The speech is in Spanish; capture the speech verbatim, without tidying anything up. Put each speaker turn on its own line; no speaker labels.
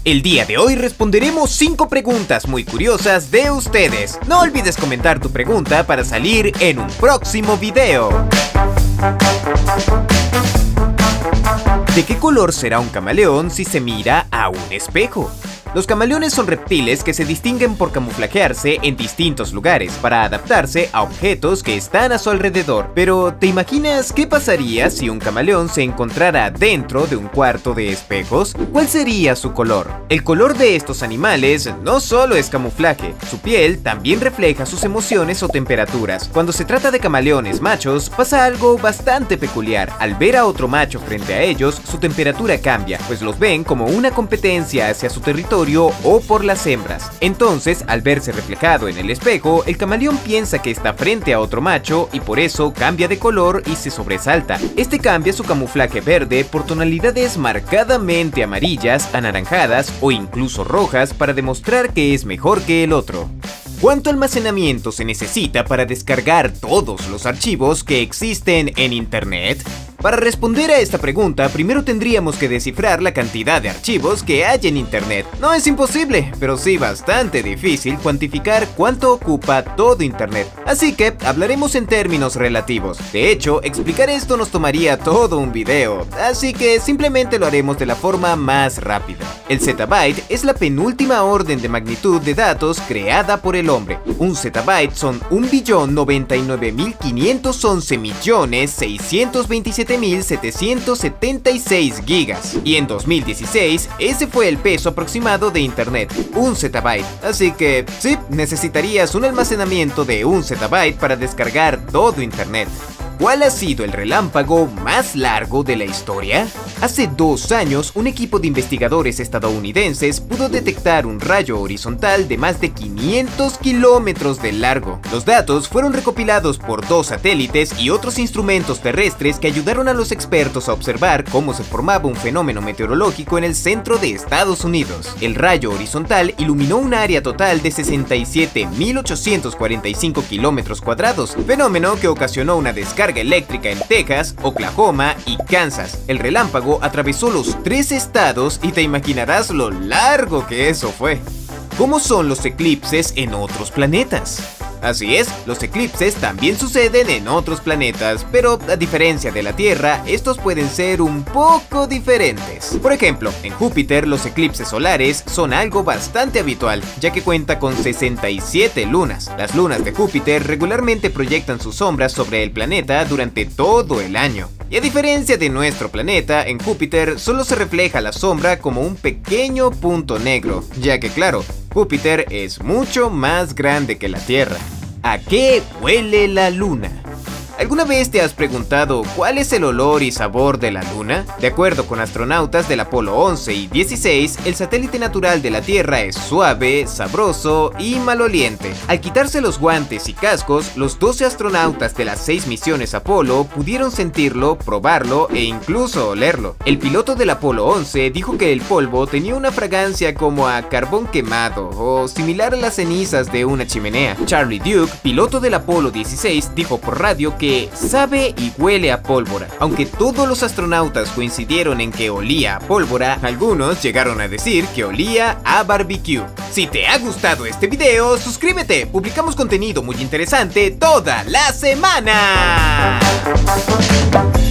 El día de hoy responderemos cinco preguntas muy curiosas de ustedes. No olvides comentar tu pregunta para salir en un próximo video. ¿De qué color será un camaleón si se mira a un espejo? Los camaleones son reptiles que se distinguen por camuflajearse en distintos lugares para adaptarse a objetos que están a su alrededor. Pero, ¿te imaginas qué pasaría si un camaleón se encontrara dentro de un cuarto de espejos? ¿Cuál sería su color? El color de estos animales no solo es camuflaje, su piel también refleja sus emociones o temperaturas. Cuando se trata de camaleones machos, pasa algo bastante peculiar. Al ver a otro macho frente a ellos, su temperatura cambia, pues los ven como una competencia hacia su territorio o por las hembras. Entonces, al verse reflejado en el espejo, el camaleón piensa que está frente a otro macho y por eso cambia de color y se sobresalta. Este cambia su camuflaje verde por tonalidades marcadamente amarillas, anaranjadas o incluso rojas para demostrar que es mejor que el otro. ¿Cuánto almacenamiento se necesita para descargar todos los archivos que existen en Internet? Para responder a esta pregunta, primero tendríamos que descifrar la cantidad de archivos que hay en Internet. No es imposible, pero sí bastante difícil cuantificar cuánto ocupa todo Internet. Así que hablaremos en términos relativos. De hecho, explicar esto nos tomaría todo un video, así que simplemente lo haremos de la forma más rápida. El zettabyte es la penúltima orden de magnitud de datos creada por el hombre. Un zettabyte son un billón noventa y nueve mil quinientos once millones seiscientos veintisiete mil setecientos setenta y seis gigas. Y en dos mil dieciséis, ese fue el peso aproximado de Internet, un zettabyte. Así que, sí, necesitarías un almacenamiento de un zettabyte para descargar todo Internet. ¿Cuál ha sido el relámpago más largo de la historia? Hace dos años, un equipo de investigadores estadounidenses pudo detectar un rayo horizontal de más de quinientos kilómetros de largo. Los datos fueron recopilados por dos satélites y otros instrumentos terrestres que ayudaron a los expertos a observar cómo se formaba un fenómeno meteorológico en el centro de Estados Unidos. El rayo horizontal iluminó un área total de sesenta y siete mil ochocientos cuarenta y cinco kilómetros cuadrados, fenómeno que ocasionó una descarga eléctrica en Texas, Oklahoma y Kansas. El relámpago atravesó los tres estados y te imaginarás lo largo que eso fue. ¿Cómo son los eclipses en otros planetas? Así es, los eclipses también suceden en otros planetas, pero a diferencia de la Tierra, estos pueden ser un poco diferentes. Por ejemplo, en Júpiter los eclipses solares son algo bastante habitual, ya que cuenta con sesenta y siete lunas. Las lunas de Júpiter regularmente proyectan sus sombras sobre el planeta durante todo el año. Y a diferencia de nuestro planeta, en Júpiter solo se refleja la sombra como un pequeño punto negro, ya que claro, Júpiter es mucho más grande que la Tierra. ¿A qué huele la luna? ¿Alguna vez te has preguntado cuál es el olor y sabor de la luna? De acuerdo con astronautas del Apolo once y dieciséis, el satélite natural de la Tierra es suave, sabroso y maloliente. Al quitarse los guantes y cascos, los doce astronautas de las seis misiones Apolo pudieron sentirlo, probarlo e incluso olerlo. El piloto del Apolo once dijo que el polvo tenía una fragancia como a carbón quemado o similar a las cenizas de una chimenea. Charlie Duke, piloto del Apolo dieciséis, dijo por radio que sabe y huele a pólvora. Aunque todos los astronautas coincidieron en que olía a pólvora, algunos llegaron a decir que olía a barbecue. Si te ha gustado este video, suscríbete, publicamos contenido muy interesante toda la semana.